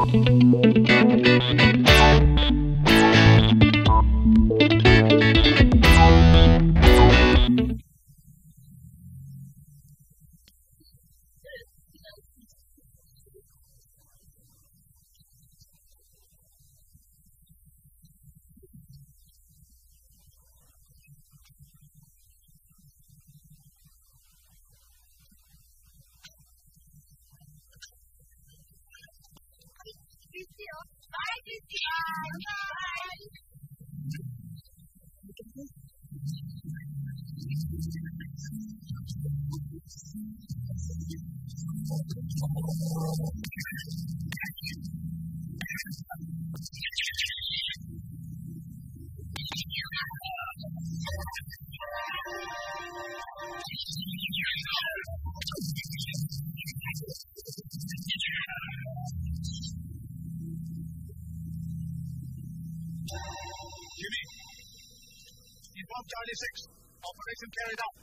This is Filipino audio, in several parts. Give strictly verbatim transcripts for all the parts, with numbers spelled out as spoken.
Charlie six, operation carried out.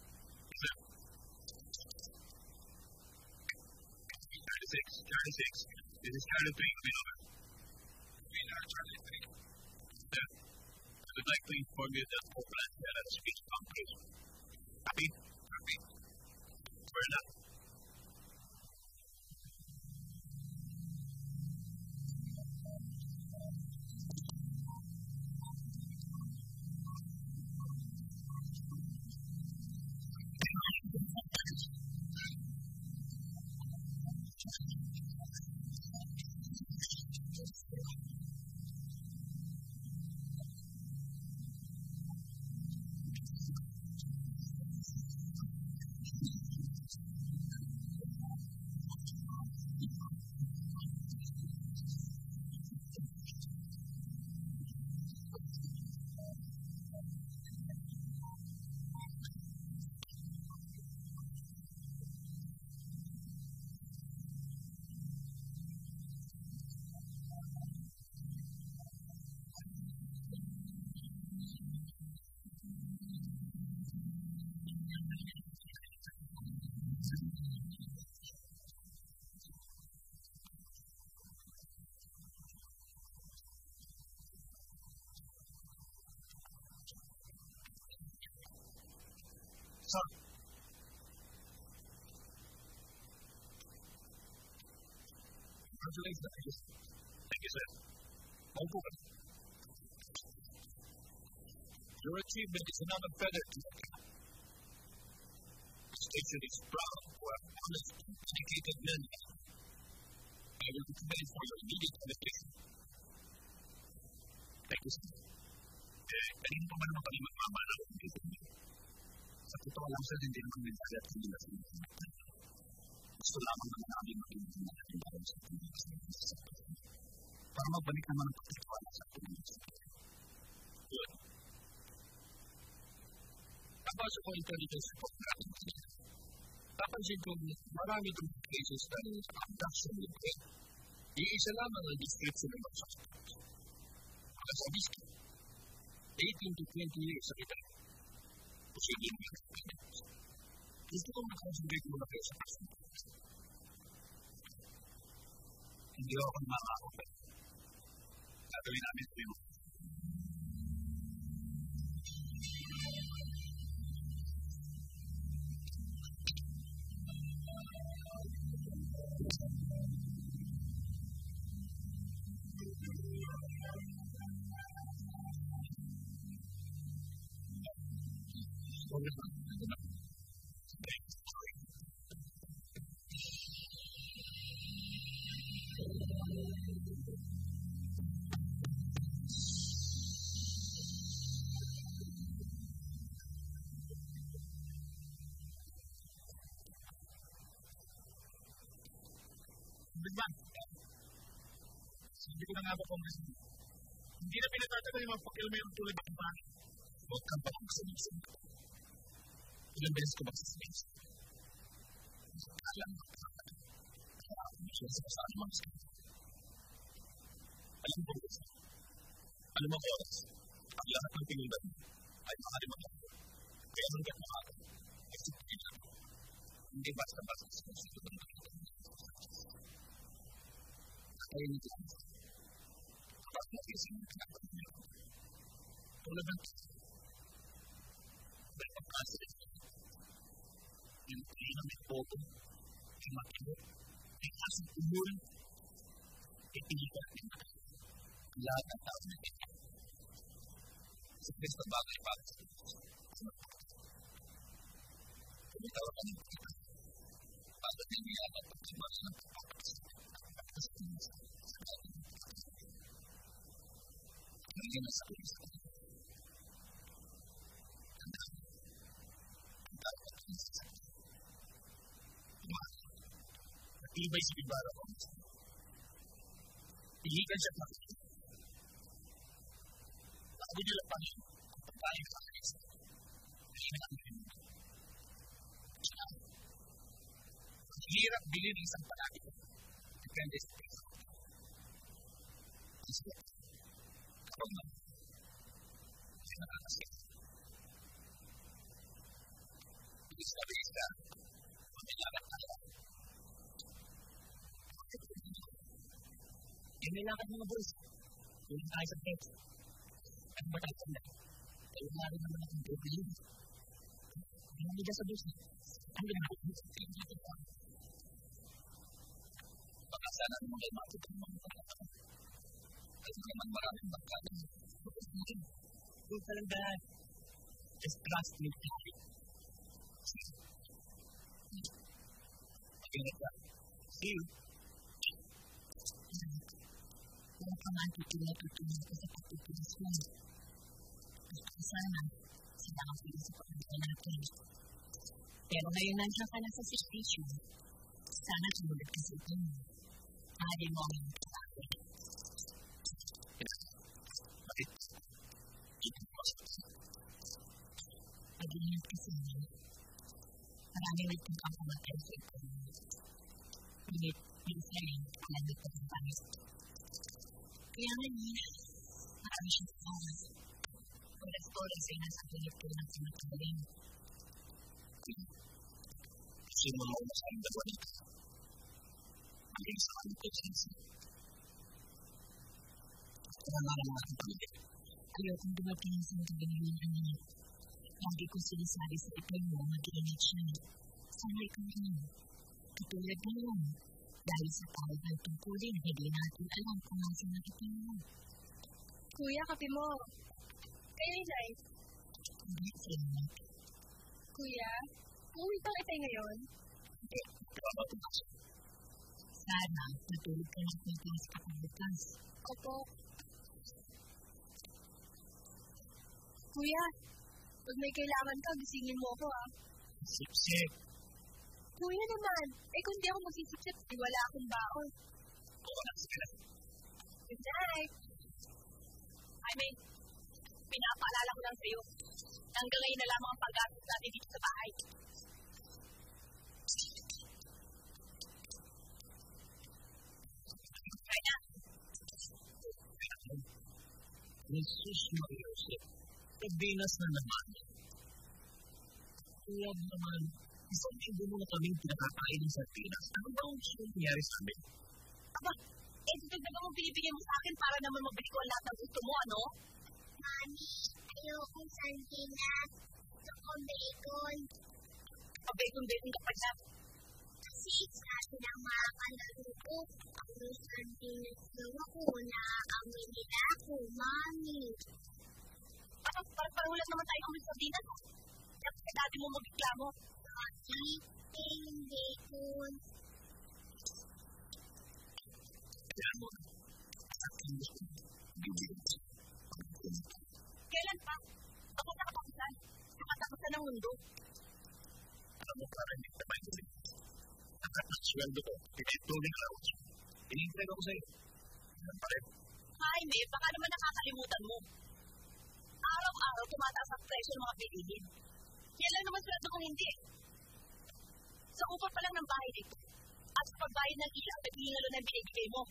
Charlie six, Charlie six. This is Charlie three, coming over. We are Charlie three. Yeah. I would like to inform you that Oakland had a speech conference. Happy? Happy. Fair enough. Sir. Congratulations. Thank you, sir. Welcome. Your achievement is another feather to the cap. The station is proud for a honest, dedicated men. I will be commended for your immediate elevation. Thank you, sir. Eh, kanina pa ba naman kami magmamana kung dito niyo? Sa totoo lang, sir, hindi naman mental at hindi na sila. Gusto lamang naman namin makinig na natin bago sa tuloy sa mga para magbalik naman ang pagtitiwala sa tuloy sa tuloy. Good. Tapos ako intelligence report natin. Napansin ko marami itong cases na abduction with rape. Iisa lamang ang description ng mga suspects. Mga sabiski, eighteen to twenty years sa edad. Posibleng mga experience. Gusto kong mag-concentrate muna kayo sa person. Hindi ako namangako kayo. Gagawin namin ito yung Bigman. Sabi ko na nga ba kung hindi na pinatatagal yung mga pakilma yung tulad ng pangit. Huwag kang pa kung sabihin ko. Ilang beses ko ba sa space? Alam mo, kaya ako siya sa kasama mga space. Alam mo, alam mo, oras, ang lahat ng pinundan ay makalimutan ko. Kaya hanggang makagal, ay sipitin lang. Hindi basta-basta sa space. Kaya nito. Kapag nagising ng kinapalit niyo, tulad ng breakfast, yung kayo na may photo, yung makilot, may kasong umul, ipinigat niyo lahat ng tao na ito. Sa Kristo bagay para sa Diyos. Kumitawa ka ng kita. Bago din niya ang pagkimas ng kapatid. Sa Diyos. Sa ating kapatid. Hindi na sa Kristo. Ang dami. Ang dami at Kristo sa Kristo. Tumakas. Natibay si Bibara ko. Piligan siya pakita. Bago niya lapanin ang pagkain sa Kristo. Hindi na ang Kristo. Hirap bilhin ng isang palagi. Depende sa Kristo. Kristo. Kapag na, hindi nakakasya. Hindi sabi isa, pamilakan tayo. Yung nilakad mga boys, yung tayo sa text. At mataganda. Tayo na rin naman akong bibili. Hindi namin dyan sa boys. Ang ginagawa ko sa tingin ko. Baka sana naman kayo makikita ng mga pagkakataon. Kasi naman maraming magkakaroon. Focus mo rin. Huwag ka lang dahil. Just trust me, Daddy. See you. Mag-ingat ka. See you. Huwag ka man tutulad-tutulad ko sa pagtutulis mo. Gusto ko sana sila ang pili sa pagkakas natin. Pero ngayon nandiyan ka na sa situation. Sana tumulad ka sa ito mo. Mahali mo ang iyong pagkakas. Bakit? Ito mo sa ito. Mag-ingat ka sa inyo. Maraming nagpuntang pumatay sa ito. Ngunit, minsan eh, alamit ka ng pangit. Kaya nga niya, marami siyang pagkakas. Kung nag-store ay sa inang sa pinip ko ng sinatagalin. Kasi mga umasang dalawa nito. Maging sa kanyang pagsinsin. Kaya nga naman aking pamilya. Kaya kung dumating sa magagaling ang niya, lagi ko sinasabi sa ipay mo, mag-iingat siya. Sana ikaw rin. Katulad ngayon. Dahil sa tawag ng tungkulin, hindi natin alam kung nasan ang ipay mo. Kuya, kape mo. Kaya inay. Hindi, Frenny. Kuya, uuwi pang ipay ngayon? Hindi, kapapatunas. Sana, matulog ka ng pagkas kapag-bukas. Opo. Kuya, pag may kailangan ka, gisingin mo ako ah. Sip-sip. Kuya naman, eh kung di ako magsisip-sip, di wala akong baon. Oo na, sige na. Good night. Ay, may, pinapaalala ko lang sa'yo. Hanggang ngayon na lamang ang pag-gastos natin dito sa bahay. Try na. Jesus Mariosep, kabinas na naman. Kaya naman, isang linggo mo na kaming pinakakain ng sardinas. Ano ba ang gusto mong nangyari sa amin? Aba, eh dagdagan mo binibigyan mo sa akin para naman mabili ko ang lahat ng gusto mo, ano? Mami, ayokong sardinas. Gusto ko bacon. Pabekon-bekon ka pa siya. Kasi sabi ng mga kalaro ko, ang may sardinas daw ako na amoy nila ako, Mami. Parang parang wala naman tayo kami sa dinas. Kaya dati mo magreklamo. Kasi, eh, yung bacon. Kaya mo, sa akin gusto mo, bibigyan ko. Kailan pa? Ako sa katapusan. Sa katapusan ng mundo. Alam mo, parang hindi na tayo ulit. Ang sweldo ko, pinituloy na ako. Hinihintay ako sa'yo. Yan pa rin. Jaime, baka naman nakakalimutan mo. Araw-araw tumataas ang presyo ng mga bilihin. Yan lang naman sweldo kung hindi. Sa upa pa lang ng bahay dito. At sa pagbayad ng ilang naghihingalo na binibigay mo.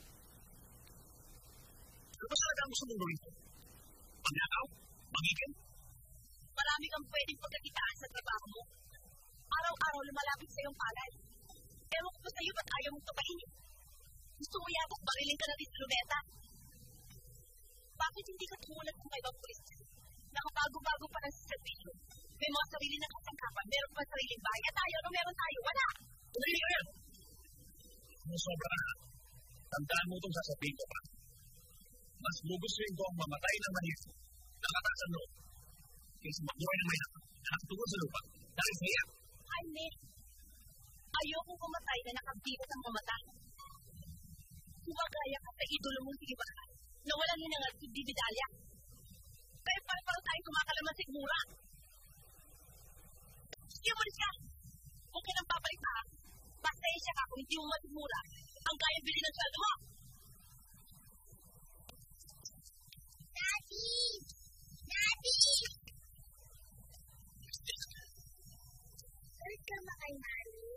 Ano ba talaga ang gusto mong gawin ko? Pagnakaw? Mangigil? Marami kang pwedeng pagkakitaan sa trabaho mo. Araw-araw lumalapit sa iyong palay. Ewan ko pa sa'yo ba't ayaw mong tupain. Gusto mo yata barilin ka na rin sa Luneta? Bakit hindi ka tumulad ng ibang pulis? Nakabago-bago pa ng serbisyo. May mga sarili na kasangkapan. Meron pa sariling bahay. At tayo, ano meron tayo? Wala! Tumili ka yan! Sumusobra ka na. Tandaan mo itong sasabihin ko pa. Mas gugustuhin ko ang mamatay ng manhid nakatasan loob kaysa mabuhay ng may nakatungkol sa lupa dahil sa iya. Jaime, ayokong pumatay na nakabigat ang mamatay. Kumagaya ka sa idolo mong sinibahan na walang hinangat si Bibidalya. Pero para-para tayo kumakalamasig mura. Sige, umalis ka! Huwag ka nang papalit pa. Pasensya ka kung hindi mo masigmura ang kayang bilhin ng sweldo mo. Daddy! Daddy! Ulit ka ba kay Mami?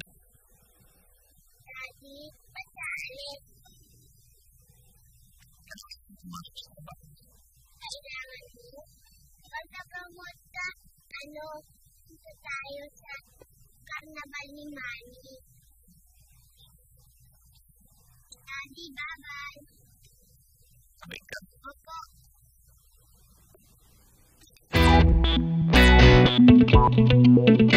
Daddy, pagkalit. Kailangan mo. Pagkakamot ka, ano, dito tayo sa karnabal ni Mami. Daddy, bye-bye. Sabay ka. Opo. Thank you.